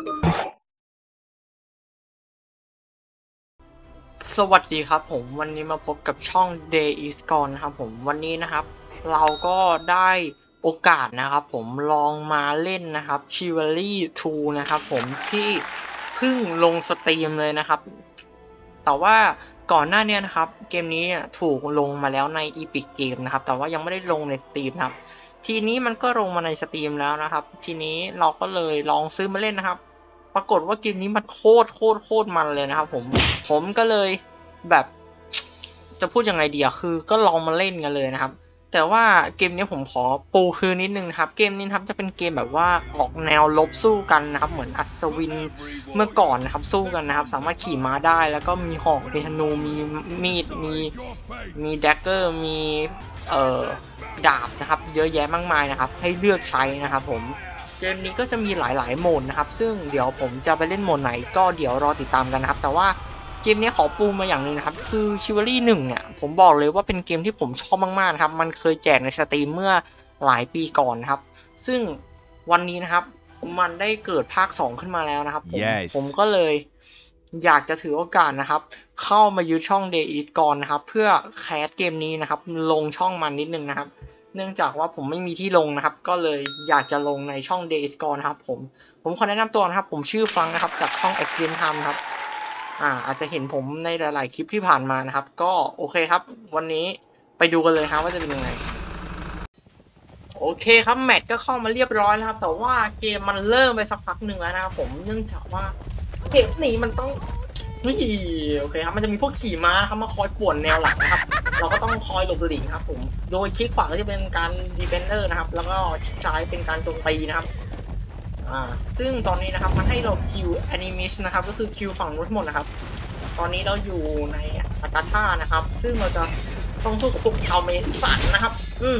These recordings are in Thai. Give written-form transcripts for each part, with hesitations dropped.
สวัสดีครับผมวันนี้มาพบกับช่อง Day is Gone นะครับผมวันนี้นะครับเราก็ได้โอกาสนะครับผมลองมาเล่นนะครับ Chivalry 2 นะครับผมที่เพิ่งลงสตรีมเลยนะครับแต่ว่าก่อนหน้านี้นะครับเกมนี้ถูกลงมาแล้วใน Epic Game นะครับแต่ว่ายังไม่ได้ลงในสตรีมนะครับทีนี้มันก็ลงมาในสตรีมแล้วนะครับทีนี้เราก็เลยลองซื้อมาเล่นนะครับปรากฏว่าเกมนี้มันโคตรมันเลยนะครับผมก็เลยแบบจะพูดยังไงดีอะคือก็ลองมาเล่นกันเลยนะครับแต่ว่าเกมนี้ผมขอปูคือนิดนึงนะครับเกมนี้ครับจะเป็นเกมแบบว่าออกแนวลบสู้กันนะครับเหมือนอัศวินเมื่อก่อนนะครับสู้กันนะครับสามารถขี่ม้าได้แล้วก็มีหอกมีธนูมีมีดมีแดกเกอร์มีดาบนะครับเยอะแยะมากมายนะครับให้เลือกใช้นะครับผมเกมนี้ก็จะมีหลายๆโหมดนะครับซึ่งเดี๋ยวผมจะไปเล่นโหมดไหนก็เดี๋ยวรอติดตามกันนะครับแต่ว่าเกมนี้ขอปูมาอย่างหนึ่งนะครับคือ Chivalry 1เนี่ยผมบอกเลยว่าเป็นเกมที่ผมชอบมากๆนะครับมันเคยแจกในสตรีมเมื่อหลายปีก่อนนะครับซึ่งวันนี้นะครับมันได้เกิดภาค2ขึ้นมาแล้วนะครับผมก็เลยอยากจะถือโอกาสนะครับเข้ามายึดช่อง Day is Gone นะครับเพื่อแคสเกมนี้นะครับลงช่องมันนิดนึงนะครับเนื่องจากว่าผมไม่มีที่ลงนะครับก็เลยอยากจะลงในช่อง Day is Gone นะครับผมขอแนะนำตัวนะครับผมชื่อฟังนะครับจากช่อง Accident Time ครับอาจจะเห็นผมในหลายๆคลิปที่ผ่านมานะครับก็โอเคครับวันนี้ไปดูกันเลยครับว่าจะเป็นยังไงโอเคครับแมตช์ก็เข้ามาเรียบร้อยแล้วครับแต่ว่าเกมมันเริ่มไปสักพักหนึ่งแล้วนะครับผมเนื่องจากว่าเกมนี้มันต้องนี่โอเคครับมันจะมีพวกขี่ม้าครับมาคอยป่วนแนวหลังนะครับเราก็ต้องคอยหลบหลีกครับผมโดยคลิกขวาก็จะเป็นการดีเฟนเดอร์นะครับแล้วก็คลิกซ้ายเป็นการโจมตีนะครับซึ่งตอนนี้นะครับมันให้เราคิวแอนิมิชนะครับก็คือคิวฝั่งนู้นทั้งหมดนะครับตอนนี้เราอยู่ในอากาธานะครับซึ่งเราจะต้องสู้กับพวกชาวเมสันนะครับ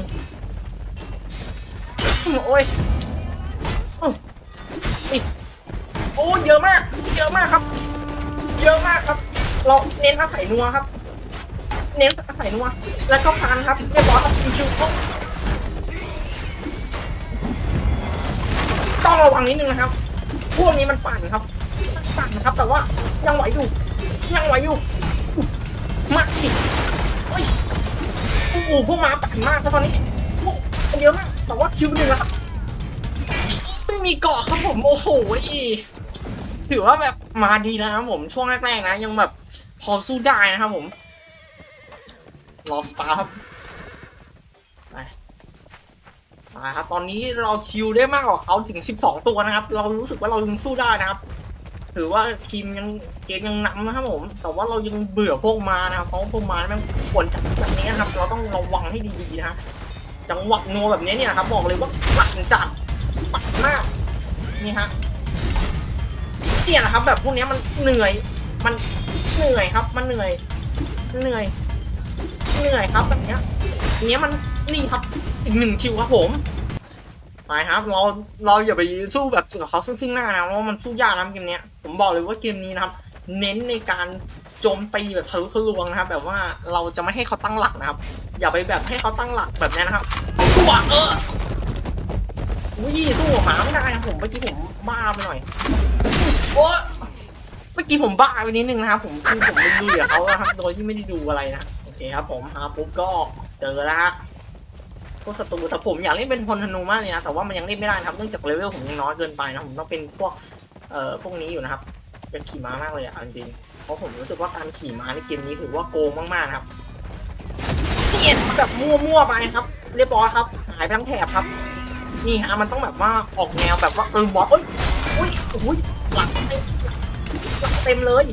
โอ้ยนี่โอ้เยอะมากครับเยอะมากครับเราเน้นอาศัยนัวครับเน้นอาศัยนัวแล้วก็พันครับเรียบร้อยครับชิวๆต้องระวังนิดนึงนะครับพวกนี้มันปั่นครับแต่ว่ายังไหวอยู่มาดิโอ้ยโอ้โหพวกม้าปั่นมากครับตอนนี้พวกเยอะมากแต่ว่าคิวหนึ่งนะครับไม่มีเกาะครับผมโอ้โหถือว่าแบบมาดีนะครับผมช่วงแรกๆนะยังแบบพอสู้ได้นะครับผมรอสปาครับไปครับตอนนี้เราคิวได้มากกว่าเขาถึง12ตัวนะครับเรารู้สึกว่าเรายังสู้ได้นะครับถือว่าทีมยังเกมยังนำนะครับผมแต่ว่าเรายังเบื่อพวกมานะครับเพราะพวกมามันควรจับแบบนี้นะครับเราต้องระวังให้ดีๆนะจังหวะนัวแบบนี้เนี่ยครับบอกเลยว่าปั่นจัดมากนี่ฮะเนี่ยนะครับแบบพวกนี้มันเหนื่อยครับมันเหนื่อยครับแบบเนี้ยมันนี่ครับอีก1คิวครับผมไปครับเราอย่าไปสู้แบบกับเขาซึ่งหน้านะเพราะมันสู้ยากนะเกมนี้ผมบอกเลยว่าเกมนี้นะครับเน้นในการโจมตีแบบทะลุทะลวงนะครับแบบว่าเราจะไม่ให้เขาตั้งหลักนะครับอย่าไปแบบให้เขาตั้งหลักแบบนี้นะครับตัวสู้หมาไม่ได้นะผมเมื่อกี้ผมบ้าไปหน่อยโอ้เมื่อกี้ผมบ้าไปนิดนึงนะครับผมไม่ดูเดี๋ยวเขาครับโดยที่ไม่ได้ดูอะไรนะโอเคครับผมปุ๊บก็เจอแล้วฮะพวกศัตรูแต่ผมอยากเล่นเป็นพลธนูมากเลยนะแต่ว่ามันยังเล่นไม่ได้นะครับเนื่องจากเลเวลผมยังน้อยเกินไปนะผมต้องเป็นพวกนี้อยู่นะครับเป็นขี่ม้ามากเลยอ่ะจริงเพราะผมรู้สึกว่าการขี่ม้าในเกมนี้ถือว่าโกงมากๆครับเกียนแบบมั่วไปครับเรียบร้อยครับหายไปทั้งแถบครับนี่ฮะมันต้องแบบว่าออกแนวแบบว่าบอสอุ้ยหลังเต็มเลย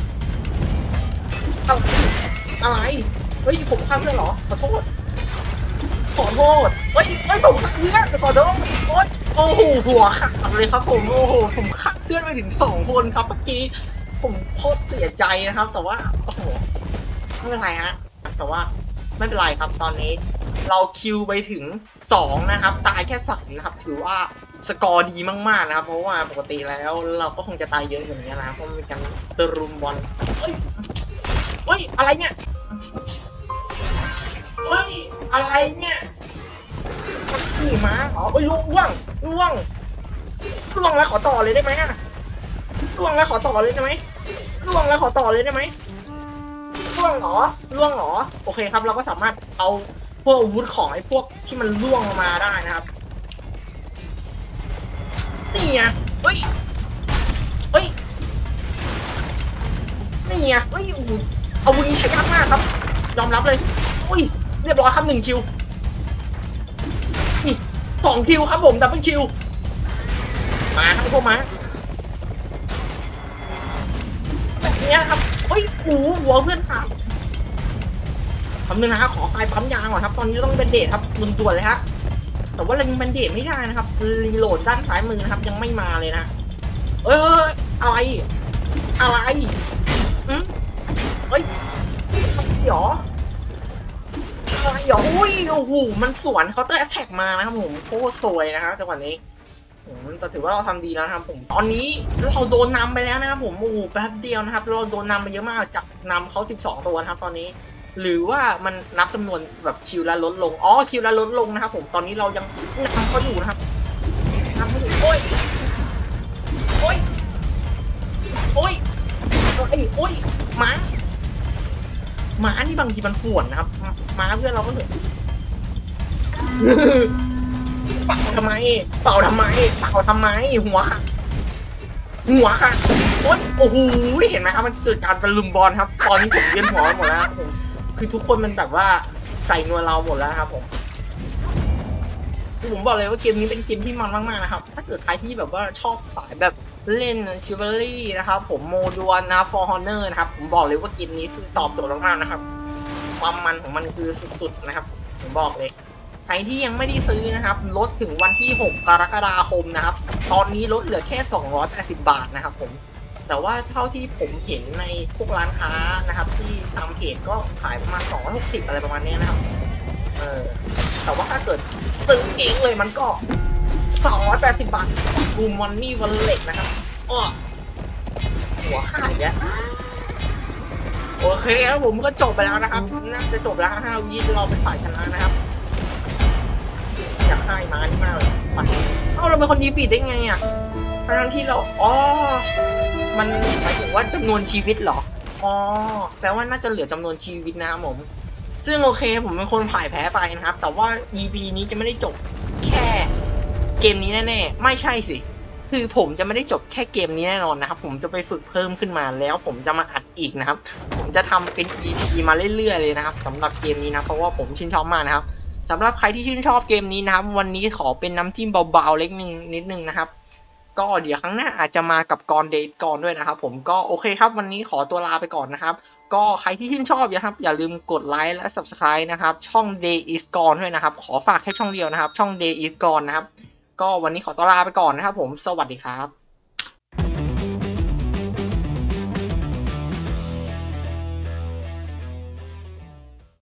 อะไรเฮ้ยผมฆ่าเพื่อนเหรอขอโทษเฮ้ยผมฆ่าเพื่อนขอโทษโอ้โหหัวขาดเลยครับผมโอ้โหผมฆ่าเพื่อนไปถึง2 คนครับเมื่อกี้ผมโคตรเสียใจนะครับแต่ว่าโอ้โหไม่เป็นไรฮะแต่ว่าไม่เป็นไรครับตอนนี้เราคิวไปถึง2นะครับตายแค่3นะครับถือว่าสกอร์ดีมากๆนะครับเพราะว่าปกติแล้วเราก็คงจะตายเยอะอย่างนี้นะเพราะมันเป็นการตะรุมบอลเฮ้ยอะไรเนี่ยอะไรเนี่ยขี่ม้าล่วงแล้วขอต่อเลยได้ไหมล่วงแล้วขอต่อเลยได้ไหมล่วงแล้วขอต่อเลยได้ไหมล่วงเหรอล่วงเหรอโอเคครับเราก็สามารถเอาพวกอาวุธของไอ้พวกที่มันล่วงมาได้นะครับนี่ไงเฮ้ยเฮ้ยนี่ไงเฮ้ยอาวุธนี้ใช้ยากมากครับยอมรับเลยอุ้ยเรียบร้อยครับ1 คิวนี่2 คิวครับผมดับเบิลคิวมาครับพวกมาแบบนี้ครับเฮ้ยหัวเพื่อนขาดคำนึงนะฮะขอไฟปั๊มยางก่อนครับตอนนี้ต้องเป็นเดทครับด่วนๆเลยฮะแต่ว่าเรายังเป็นเดทไม่ได้นะครับรีโหลดด้านซ้ายมือนะครับยังไม่มาเลยนะอะไรเฮ้ยเดี๋ยวอะไรเดี๋ยวอุ้ยโอ้โหมันสวนเขาน์เตอร์แอทแทกมานะครับผมโคตรสวยนะครับจังหวะนี้แต่ถือว่าเราทำดีแล้วครับผมตอนนี้เราโดนนำไปแล้วนะครับผมโอ้แป๊บเดียวนะครับเราโดนนำไปเยอะมากจากนำเขา12 ตัวนะครับตอนนี้หรือว่ามันนับจำนวนแบบคิวละลดลงคิวละลดลงนะครับผมตอนนี้เรายังนำเขาอยู่นะครับนำเขาอยู่โอ้ยม้านี่บางทีมันป่วนนะครับม้าเพื่อนเราก็เหนื่อยเป่าทำไมหัวค่ะโอ้โหเห็นไหมครับมันเกิดการตะลุมบอลครับตอนนี้ผมเวียนหัวหมดแล้วผมคือทุกคนมันแบบว่าใส่นัวเราหมดแล้วครับผมบอกเลยว่าเกมนี้เป็นเกมที่มันมากๆนะครับถ้าเกิดใครที่แบบว่าชอบสายแบบเล่นชิวารี่นะครับผมโมดวนนะฟอร์ฮอนเนอร์นะครับผมบอกเลยว่าเกมนี้คือตอบโจทย์มากๆนะครับความมันของมันคือสุดๆนะครับผมบอกเลยใครที่ยังไม่ได้ซื้อนะครับลดถึงวันที่6 กรกฎาคมนะครับตอนนี้ลดเหลือแค่280 บาทนะครับผมแต่ว่าเท่าที่ผมเห็นในพวกร้านค้านะครับที่ทำเพจก็ขายประมาณ260อะไรประมาณนี้นะครับแต่ว่าถ้าเกิดซื้อเองเลยมันก็280 บาทบูมอนนี่วันเล็กนะครับหัวขาดอีกแล้วโอเคครับผมก็จบไปแล้วนะครับน่าจะจบแล้ว5 วิเราเป็นฝ่ายชนะนะครับอยากให้มานี่มากเลยเราเป็นคนดีฟีดได้ไงอ่ะทั้งที่เรามันหมายถึงว่าจำนวนชีวิตเหรอแปลว่าน่าจะเหลือจำนวนชีวิตนะครับผมซึ่งโอเคผมเป็นคนพ่ายแพ้ไปนะครับแต่ว่า EP นี้จะไม่ได้จบแค่เกมนี้แน่ๆไม่ใช่สิคือผมจะไม่ได้จบแค่เกมนี้แน่นอนนะครับผมจะไปฝึกเพิ่มขึ้นมาแล้วผมจะมาอัดอีกนะครับผมจะทำเป็น EP มาเรื่อยๆเลยนะครับสำหรับเกมนี้นะเพราะว่าผมชื่นชอบมากนะครับสำหรับใครที่ชื่นชอบเกมนี้นะครับวันนี้ขอเป็นน้ำจิ้มเบาๆเล็กนิดนึงนะครับก็เดี๋ยวครั้งหน้าอาจจะมากับกรเดทกรด้วยนะครับผมก็โอเคครับวันนี้ขอตัวลาไปก่อนนะครับก็ใครที่ชื่นชอบอย่าลืมกดไลค์และ Subscribe นะครับช่อง Day is Gone ด้วยนะครับขอฝากแค่ช่องเดียวนะครับช่อง Day is Gone นะครับก็วันนี้ขอตัวลาไปก่อนนะครับผมสวัสดีครับ